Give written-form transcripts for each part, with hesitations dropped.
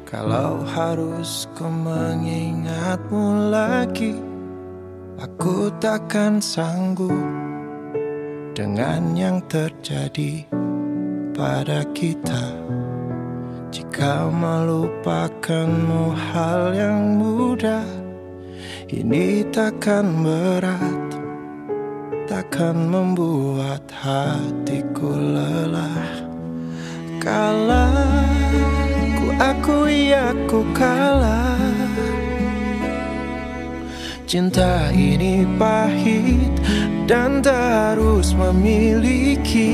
Kalau harus ku mengingatmu lagi, aku takkan sanggup dengan yang terjadi pada kita. Jika melupakanmu hal yang mudah, ini takkan berat, takkan membuat hatiku lelah. Kalah, ku akui aku kalah. Cinta ini pahit dan tak harus memiliki.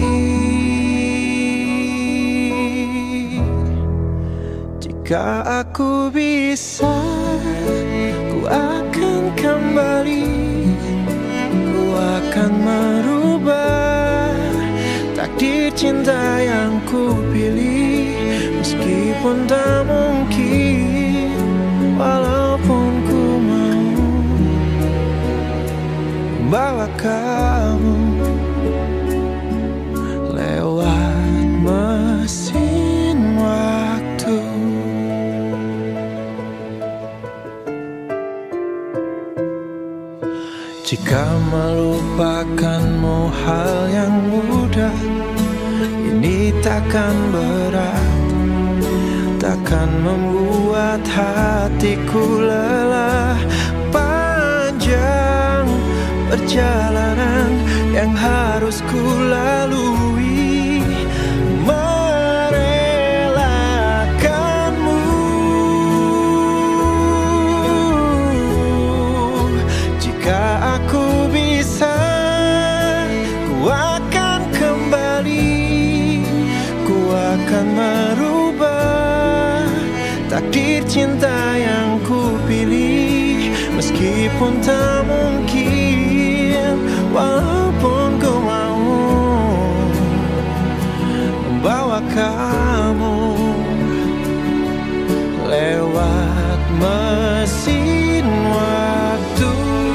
Jika aku bisa, ku akan kembali. Ku akan merubah takdir cinta yang ku pilih. Meskipun tak mungkin, walaupun ku mau membawa kamu lewat mesin waktu. Jika melupakanmu hal yang mudah, ini takkan berat, takkan membuat hatiku lelah. Panjang perjalanan yang harus ku lalui, merelakanmu. Jika aku bisa, ku akan kembali. Ku akan merubah takdir cinta yang ku pilih. Meskipun tak mungkin, walaupun ku mau membawa kamu lewat mesin waktu.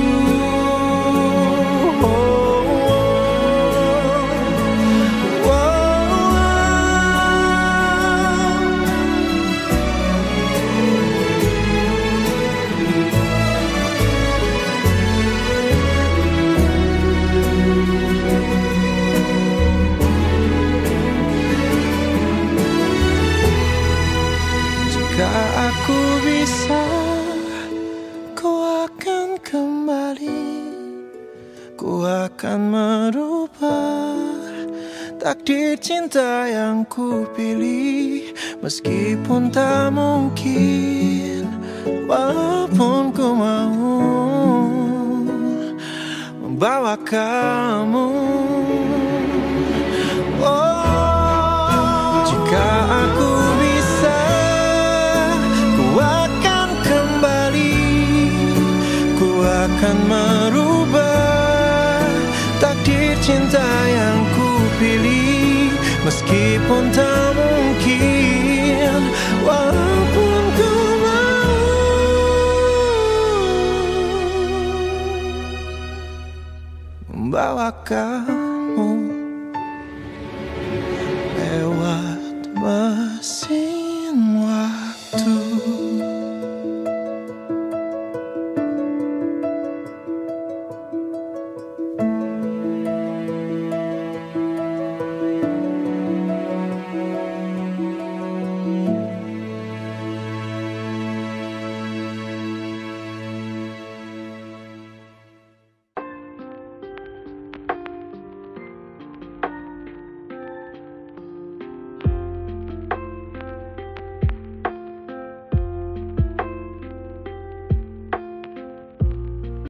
Jika aku bisa, ku akan kembali. Ku akan merubah takdir cinta yang ku pilih. Meskipun tak mungkin, walaupun ku mau membawa kamu. Oh, jika aku bisa, akan merubah takdir cinta yang ku pilih. Meskipun tak mungkin, walaupun ku mau membawa kamu